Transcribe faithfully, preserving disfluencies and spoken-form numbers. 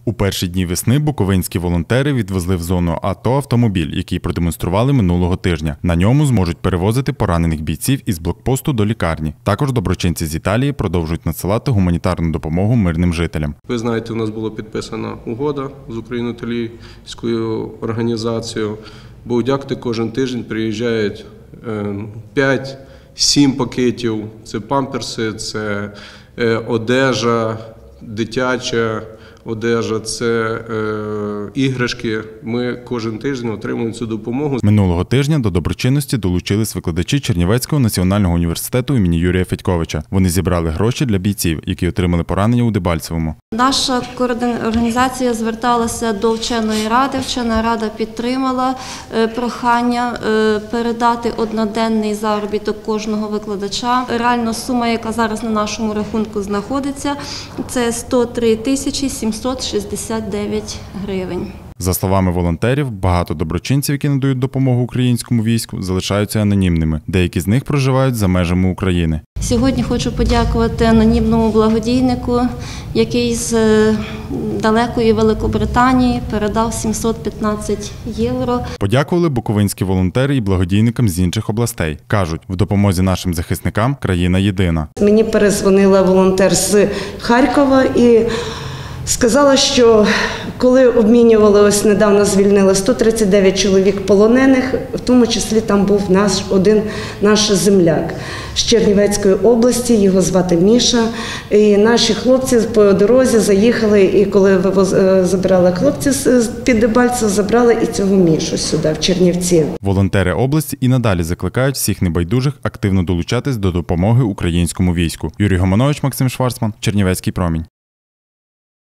У перші дні весни буковинські волонтери відвезли в зону АТО автомобіль, який продемонстрували минулого тижня. На ньому зможуть перевозити поранених бійців із блокпосту до лікарні. Також доброчинці з Італії продовжують надсилати гуманітарну допомогу мирним жителям. Ви знаєте, у нас була підписана угода з Україно-Італійською організацією. Будь-якти кожен тиждень приїжджають п'ять-сім пакетів. Це памперси, це одежа, дитяча одежа, це е, іграшки. Ми кожен тиждень отримуємо цю допомогу. Минулого тижня до доброчинності долучились викладачі Чернівецького національного університету імені Юрія Федьковича. Вони зібрали гроші для бійців, які отримали поранення у Дебальцевому. Наша організація зверталася до вченої ради. Вчена рада підтримала прохання передати одноденний заробіток кожного викладача. Реальна сума, яка зараз на нашому рахунку знаходиться, це сто три тисячі сімсот шістдесят дев'ять гривень. За словами волонтерів, багато доброчинців, які надають допомогу українському війську, залишаються анонімними. Деякі з них проживають за межами України. Сьогодні хочу подякувати анонімному благодійнику, який з далекої Великобританії передав сімсот п'ятнадцять євро. Подякували буковинські волонтери і благодійникам з інших областей. Кажуть, в допомозі нашим захисникам країна єдина. Мені перезвонила волонтер з Харкова і сказала, що коли обмінювали, ось недавно звільнили сто тридцять дев'ять чоловік полонених, в тому числі там був наш, один наш земляк з Чернівецької області, його звати Міша. І наші хлопці по дорозі заїхали, і коли вивоз, забирали хлопців з-під Дебальцева, забрали і цього Мішу сюди, в Чернівці. Волонтери області і надалі закликають всіх небайдужих активно долучатись до допомоги українському війську. Юрій Гоманович, Максим Шварцман, Чернівецький промінь.